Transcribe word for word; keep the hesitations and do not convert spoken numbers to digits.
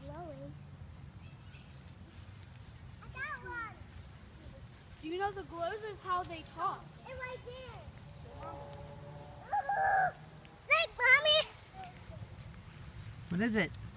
glowing. I got one. Do you know the glows is how they talk? It's right there. Snake, mommy. What is it?